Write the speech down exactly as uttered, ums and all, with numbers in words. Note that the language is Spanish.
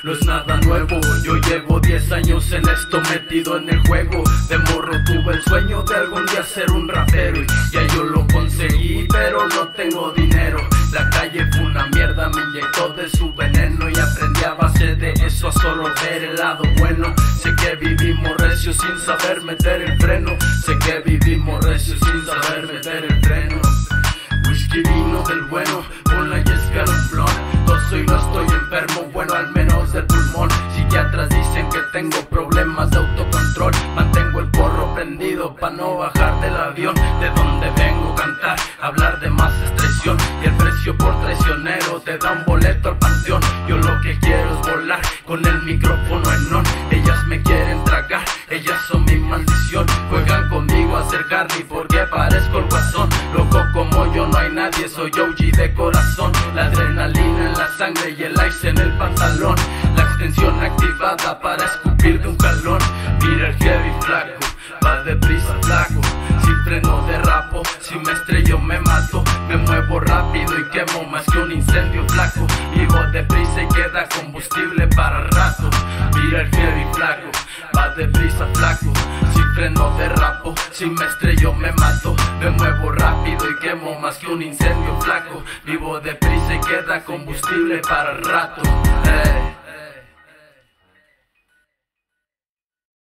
no es nada nuevo. Yo llevo diez años en esto, metido en el juego. De morro tuve el sueño de algún día ser un rapero, y ya yo lo conseguí, pero no tengo dinero. La calle fue una mierda, me inyectó de su veneno, y aprendí a base de eso a solo ver el lado bueno. Sé que vivimos recio sin saber meter el freno. Sé que vivimos recio sin saber meter el freno. Whisky vino del bueno, con la yesca un blon. Toso y no estoy enfermo, bueno al menos del pulmón. Psiquiatras dicen que tengo problemas de autocontrol. Mantengo el porro prendido pa' no bajar del avión. De donde vengo cantar, hablar de más extracción. Y el precio por traicionero te da un boleto al panteón. Yo lo que quiero es volar con el micrófono en on. Ellas me quieren tragar, ellas son mi maldición. Juegan conmigo a ser Harry porque parezco el guasón. Loco como yo no hay nadie, soy O G de corazón. La adrenalina en la sangre y el ice en el pantalón. La extensión activada para escupir de un jalón. Mira el heavy flaco, va deprisa flaco. Sin freno derrapo, si me estrello me mato. Me muevo rápido y quemo más que un incendio flaco. Vivo deprisa y queda combustible para rato. Mira el heavy flaco, va deprisa flaco. Sin freno derrapo, si me estrello me mato. Me muevo rápido y quemo más que un incendio flaco. Vivo deprisa y queda combustible para rato. Hey.